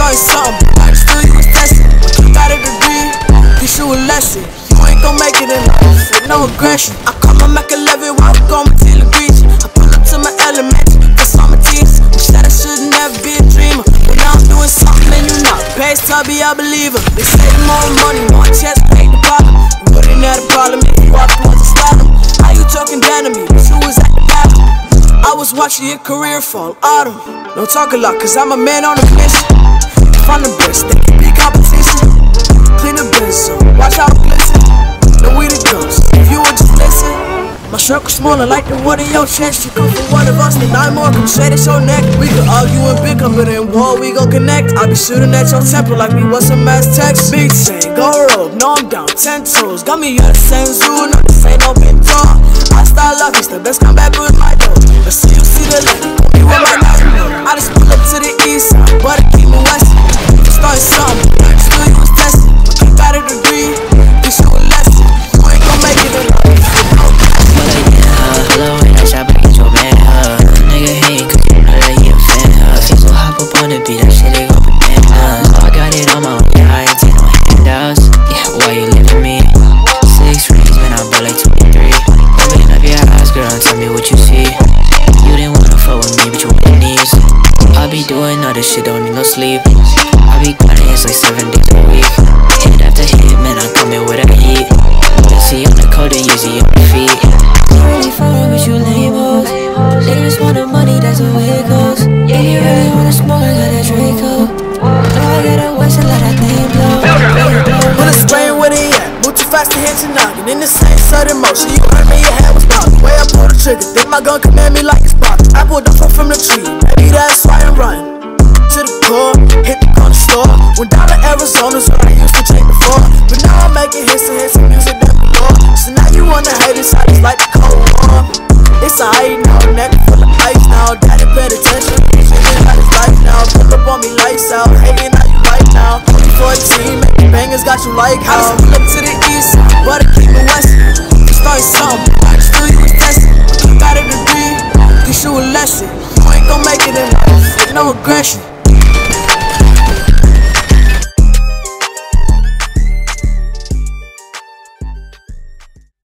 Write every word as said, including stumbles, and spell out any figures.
starting something, but I still you was testing. You got a degree, teach you a lesson. You ain't gon' make it in life with no aggression. I call my Mac eleven while I'm going to the beach. I pull up to my elementary, cause all my teams. Wish that I should never be a dreamer, but now I'm doing something and you not. Pays Tubby, I believe her. They say the more money, more chance ain't the problem. You wouldn't have a problem if you walked towards the stardom. How you talking down to me, but you was at the bottom. I was watching your career fall autumn. Don't talk a lot, cause I'm a man on a mission. If I'm the best, there can be competition. Clean the biz, so watch how it glisten. No we the ghost, if you would just listen. My circle smaller like the one in your chest. You come from one of us, then nine more come straight at your neck. We could argue and bicker, but in war we gon' connect. I be shooting at your temple like we was some Aztecs. Big chain, go rope, no I'm down, ten toes. Got me at the same zoo, no this ain't no mentor. I style lucky, the best come back with my dough. Let's see you see the lady, you with my knife. I just pull up to the east side, but I keep me west. Starting something, still you was testing. You got a degree, teach you a lesson. You ain't gon' make it in life. Hello, and I shot, but get your man, huh? Nigga hating, cause you know that he a fan, huh? Feel so hop up on the beat, that shit, they go bananas. Oh, I got it on my own, yeah, I ain't take no handouts. Yeah, why you leaving me? Six rings, man, I bought like twenty-three. Open up your eyes, girl, and tell me what you see. You didn't wanna fuck with me, but you want knees. I be doing all this shit, don't need no sleep. I be grinding, it's like seven days a week. Hit after hit, man, I come in with a heat. Busy on the code and easy on the feet. Really fucking with you lame hoes. They just want the money, that's the way it goes. Yeah, you really wanna smoke, I got that Draco. No, I got a west and let that thing blow. Put a sprain where they at, move too fast to hit your noggin. In the same sudden motion, you heard me, your hand was bobbing. Way I pull the trigger, think my gun command me like it's poppin'. I pulled off from the tree, maybe that's why I'm running. To the core, hit the corner store. Went down to Arizona's where I used to drink before. But now I'm making hits and hits and music that galore. So now you wanna hate it, I just like the cold war. It's a hate now, neck full of ice now. Daddy paid attention, feeling like it's life now. Pull up on me lights out, hating how you like now. Only fourteen, making bangers got you like how. I just pull up to the east, but I keep it west. You starting something, but I still you was testing. You got a degree, teach you a lesson. You ain't gon' make it in life with no aggression.